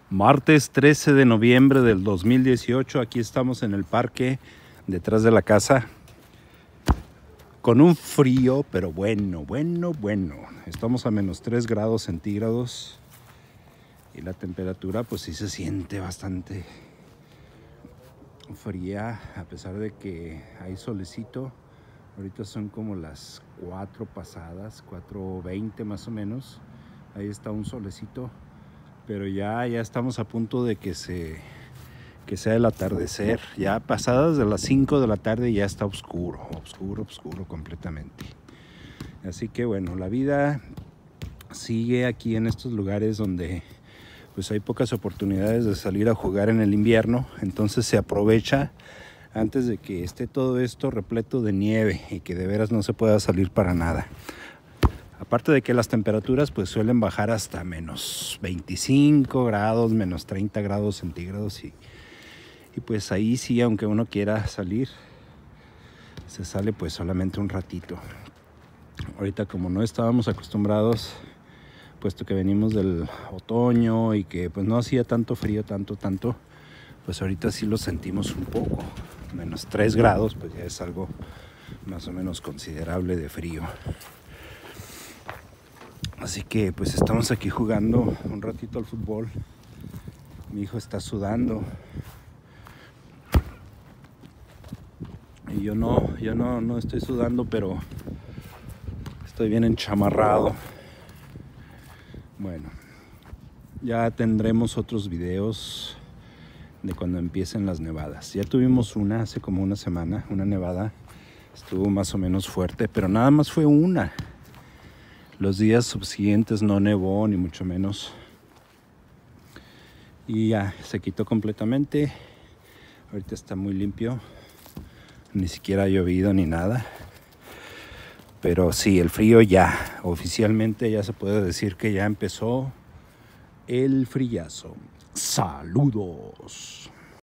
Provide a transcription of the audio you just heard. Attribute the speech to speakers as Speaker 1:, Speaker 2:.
Speaker 1: Martes 13 de noviembre del 2018, aquí estamos en el parque detrás de la casa con un frío, pero bueno. Estamos a menos 3 grados centígrados y la temperatura pues sí se siente bastante fría, a pesar de que hay solecito. Ahorita son como las 4 pasadas, 4:20 más o menos. Ahí está un solecito, pero ya estamos a punto de que sea el atardecer. Ya pasadas de las 5 de la tarde ya está oscuro completamente. Así que bueno, la vida sigue aquí en estos lugares donde pues hay pocas oportunidades de salir a jugar en el invierno, entonces se aprovecha antes de que esté todo esto repleto de nieve y que de veras no se pueda salir para nada. Aparte de que las temperaturas pues suelen bajar hasta menos 25 grados, menos 30 grados centígrados y pues ahí sí, aunque uno quiera salir, se sale pues solamente un ratito. Ahorita como no estábamos acostumbrados, puesto que venimos del otoño y que pues no hacía tanto frío, tanto, pues ahorita sí lo sentimos un poco. Menos 3 grados pues ya es algo más o menos considerable de frío. Así que pues estamos aquí jugando un ratito al fútbol. Mi hijo está sudando. Y yo no estoy sudando, pero estoy bien enchamarrado. Bueno, ya tendremos otros videos de cuando empiecen las nevadas. Ya tuvimos una hace como una semana, una nevada. Estuvo más o menos fuerte, pero nada más fue una. Los días subsiguientes no nevó, ni mucho menos. Y ya se quitó completamente. Ahorita está muy limpio. Ni siquiera ha llovido ni nada. Pero sí, el frío ya. Oficialmente ya se puede decir que ya empezó el frillazo. ¡Saludos!